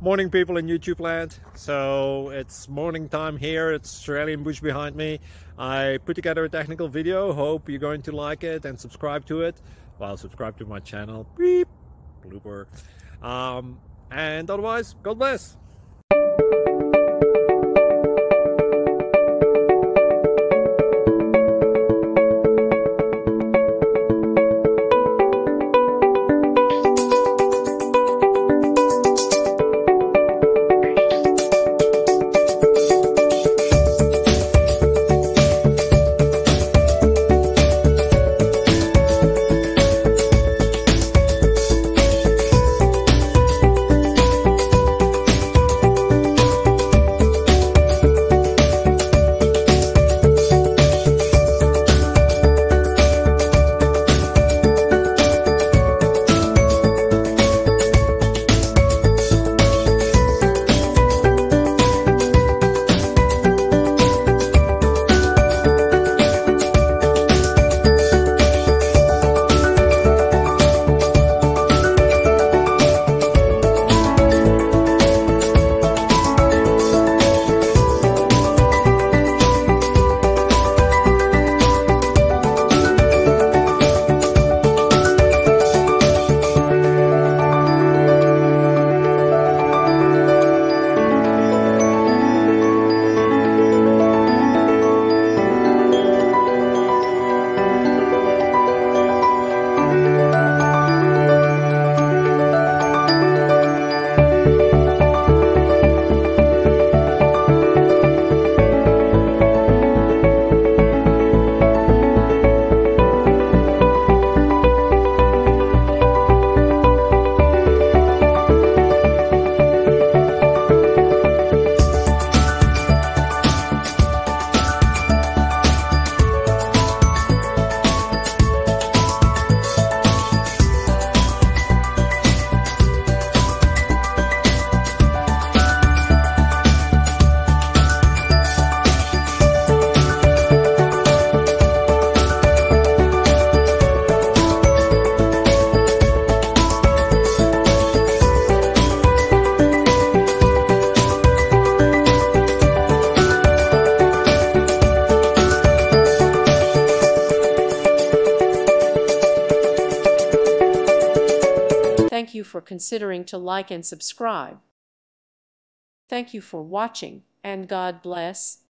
Morning people in YouTube land. So it's morning time here. It's Australian bush behind me. I put together a technical video. Hope you're going to like it and subscribe to it. Well, subscribe to my channel. Beep. Blooper. And otherwise, God bless. Thank you for considering to like and subscribe. Thank you for watching, and God bless.